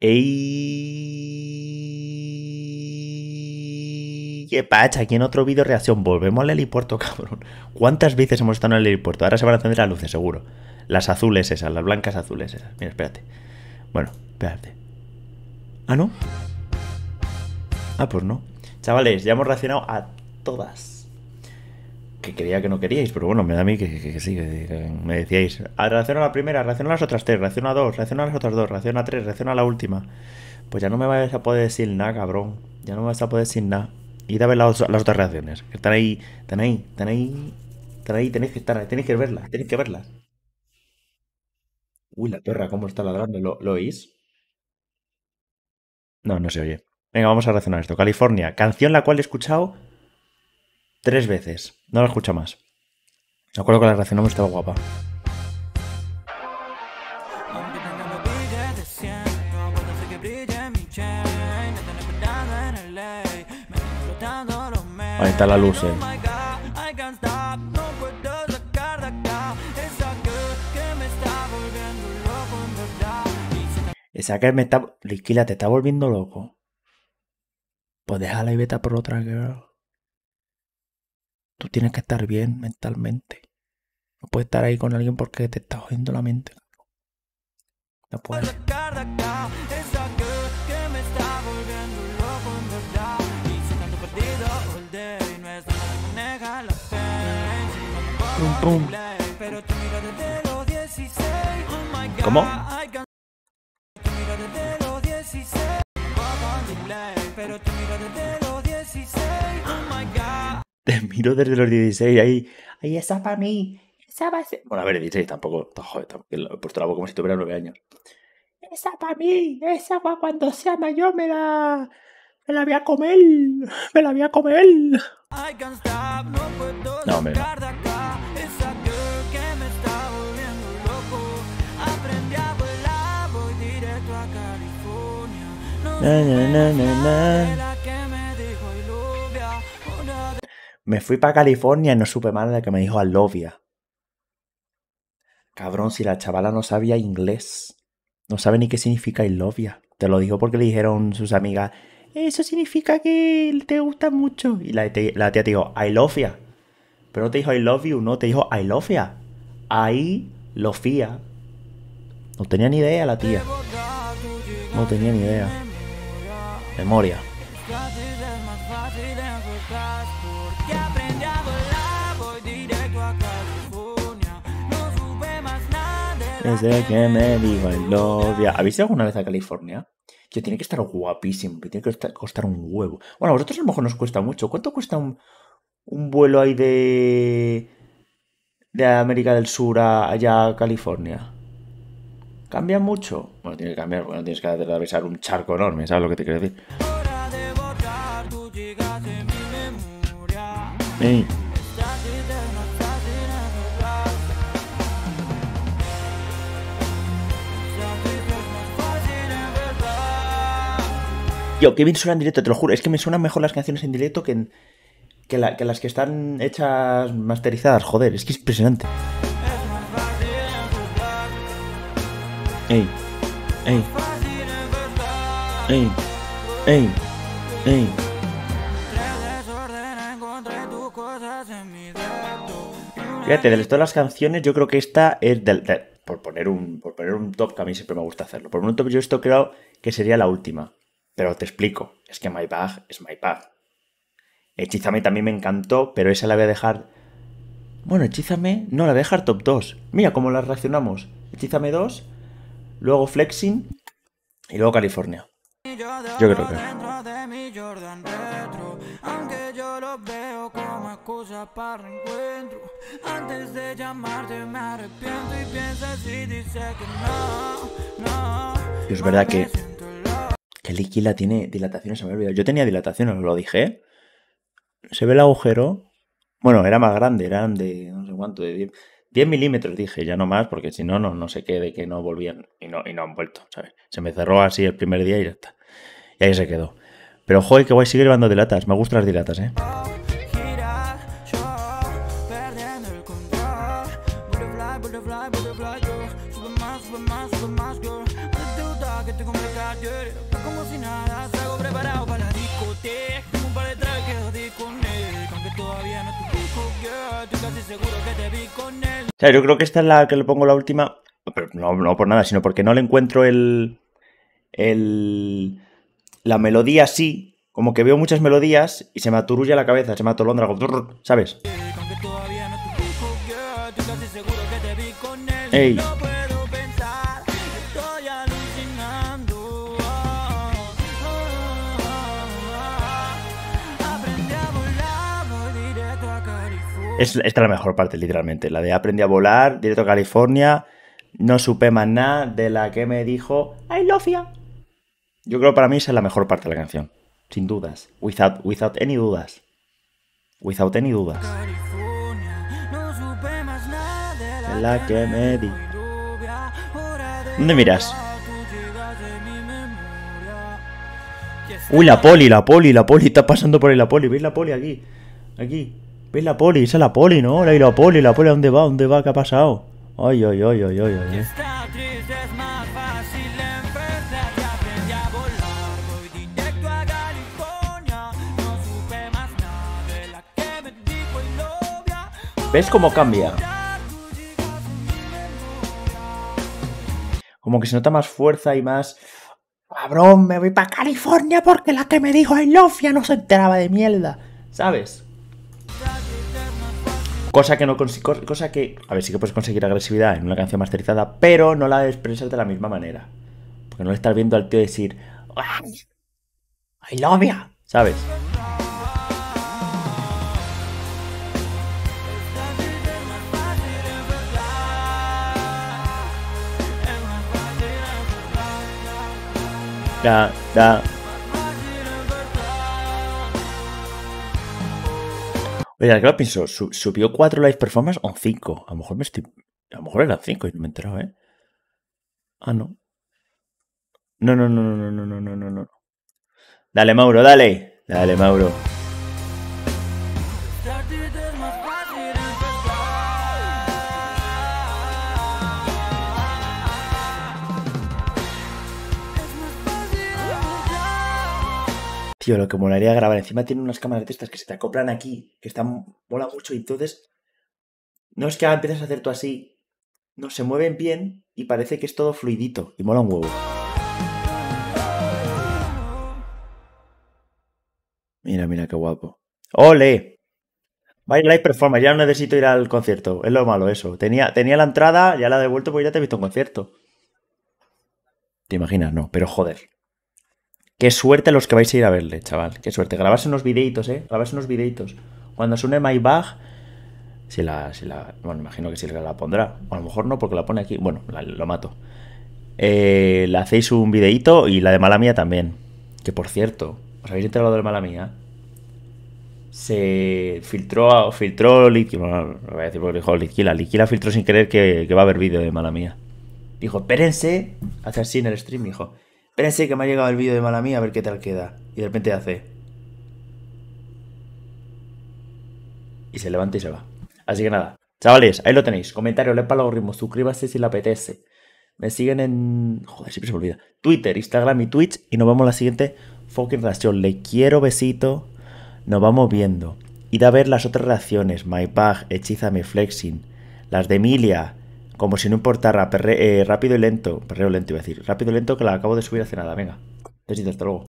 ¡Ey! ¿Qué pacha? Aquí en otro vídeo reacción. Volvemos al helipuerto, cabrón. ¿Cuántas veces hemos estado en el helipuerto? Ahora se van a encender las luces, seguro. Las azules esas, las blancas azules esas. Mira, espérate. Bueno, espérate. ¿Ah, no? Ah, pues no. Chavales, ya hemos reaccionado a todas. Que creía que no queríais, pero bueno, me da a mí que sí, que me decíais. Reacciona a la primera, reacciona a las otras tres, reacciona a dos, reacciona a las otras dos, reacciona a tres, reacciona a la última. Pues ya no me vais a poder decir nada, cabrón. Ya no me vais a poder decir nada. Id a ver las otras reacciones. Que están ahí, están ahí, están ahí. Están ahí, tenéis que estar ahí, tenéis que verlas, tenéis que verlas. Uy, la perra, cómo está ladrando, ¿lo oís? No, no se oye. Venga, vamos a reaccionar a esto. California, canción la cual he escuchado 3 veces. No la escucho más. Me acuerdo que la reaccionamos, estaba guapa. Ahí está la luz, Esa que me está... Liquila, te está volviendo loco. Pues déjala y vete por otra girl. Tú tienes que estar bien mentalmente. No puedes estar ahí con alguien porque te está jodiendo la mente. No puedes. Pum, pum. ¿Cómo? Te miro desde los 16, ahí esa para mí. Esa va a ser... Bueno, a ver, 16 tampoco. Joder, he puesto la boca como si tuviera 9 años. Esa para mí, esa para cuando sea mayor me la voy a comer. Me la voy a comer. No, hombre, no. Me fui para California y no supe más de que me dijo I love ya. Cabrón, si la chavala no sabía inglés. No sabe ni qué significa I love ya. Te lo digo porque le dijeron sus amigas, eso significa que te gusta mucho. Y la tía te dijo, I love ya. Pero no te dijo I love you, no, te dijo I love ya. I love ya. No tenía ni idea la tía. No tenía ni idea. Memoria. Desde que me dijo I love ya. ¿Habéis ido alguna vez a California? Que tiene que estar guapísimo, que tiene que costar un huevo. Bueno, a vosotros a lo mejor nos cuesta mucho. ¿Cuánto cuesta un vuelo ahí de América del Sur allá a California? ¿Cambia mucho? Bueno, tiene que cambiar, porque no tienes que atravesar un charco enorme, ¿sabes lo que te quiero decir? Ey. Yo, qué bien suena en directo, te lo juro. Es que me suenan mejor las canciones en directo que las que están hechas masterizadas. Joder, es que es impresionante. Ey, ey, ey, ey, ey. Fíjate, de todas las canciones, yo creo que esta es por poner un top, que a mí siempre me gusta hacerlo. Por poner un top, yo esto creo que sería la última. Pero te explico, es que My Bag es My Bag. Hechízame también me encantó, pero esa la voy a dejar... Bueno, Hechízame, no, la voy a dejar top 2. Mira cómo las reaccionamos. Hechízame 2, luego Flexing y luego California. Yo creo que... Y es verdad que Liquila tiene dilataciones, se me ha olvidado. Yo tenía dilataciones, os lo dije. Se ve el agujero. Bueno, era más grande, eran de no sé cuánto, de 10 milímetros, dije, ya no más, porque si no, no sé qué, de que no volvían y no han vuelto, ¿sabes? Se me cerró así el primer día y ya está. Y ahí se quedó. Pero joder, qué guay, sigue llevando dilatas. Me gustan las dilatas, ¿eh? Como si nada, salgo preparado para la discoteca. Un par de trajes que jodí con él. Aunque todavía no te pico, girl. Estoy casi seguro que te vi con él. O sea, yo creo que esta es la que le pongo la última. Pero no por nada, sino porque no le encuentro la melodía así. Como que veo muchas melodías y se me aturulla la cabeza, se me atolondra, ¿sabes? Aunque todavía no te pico, girl. Estoy casi seguro que te vi con él. Ey. No puedo pensar, estoy alucinando. Aprendí a volar, voy directo a California. Esta es la mejor parte, literalmente. La de aprendí a volar, directo a California. No supe más nada de la que me dijo I love you. Yo creo que para mí esa es la mejor parte de la canción. Sin dudas. Without any dudas. Without any dudas. California, no supe más nada de La que me di. lluvia. Hora de ¿Dónde miras? tú llegas en mi memoria. Uy, la poli. Está pasando por ahí la poli. ¿Veis la poli aquí? Aquí. ¿Veis la poli? Esa es la poli, ¿no? La poli. ¿Dónde va? ¿Dónde va? ¿Qué ha pasado? Ay. Estar triste es más fácil empezar. Ya aprendí a volar, voy directo a California. No supe más nada de la que me dijo el novia. ¿Ves cómo cambia? Como que se nota más fuerza y más... Cabrón, me voy para California porque la que me dijo I love you no se enteraba de mierda. ¿Sabes? Cosa que no cosa que... A ver, sí que puedes conseguir agresividad en una canción masterizada, pero no la expresas de la misma manera. Porque no le estás viendo al tío decir I love you, ¿sabes? Da. Oye, claro, pienso, subió 4 live performance o 5. A lo mejor eran 5 y no me he enterado, ¿eh? Ah, no. No. Dale, Mauro, dale. Dale, Mauro. Tío, lo que molaría grabar. Encima tiene unas cámaras de estas que se te acoplan aquí, que están... mola mucho y entonces... No es que empiezas a hacer tú así. No, se mueven bien y parece que es todo fluidito. Y mola un huevo. Mira qué guapo. ¡Ole! Vaya live performance, ya no necesito ir al concierto. Es lo malo eso. Tenía la entrada, ya la he devuelto porque ya te he visto en concierto. ¿Te imaginas? No, pero joder. Qué suerte los que vais a ir a verle, chaval. Qué suerte. Grabarse unos videitos, Grabarse unos videitos. Cuando suene My Bag, bueno, imagino que sí la pondrá. O a lo mejor no, porque la pone aquí. Bueno, lo mato. Le hacéis un videíto y la de Mala Mía también. Que por cierto, ¿os habéis enterado de Mala Mía? Se filtró Litquila. No lo voy a decir porque dijo Litquila. Litquila filtró sin querer que va a haber vídeo de Mala Mía. Dijo, espérense. Hace así en el stream, dijo. Espérense que me ha llegado el vídeo de Mala Mía a ver qué tal queda. Y de repente hace. Y se levanta y se va. Así que nada. Chavales, ahí lo tenéis. Comentario, le para algoritmo. Suscríbase si le apetece. Me siguen en... Joder, siempre se me olvida. Twitter, Instagram y Twitch. Y nos vemos en la siguiente fucking reacción. Le quiero, besito. Nos vamos viendo. Id a ver las otras reacciones. My Bag, Hechízame, Flexing. Las de Emilia. Como si no importara. Rápido y lento. Perreo lento iba a decir. Rápido y lento que la acabo de subir hace nada. Venga. Besito, hasta luego.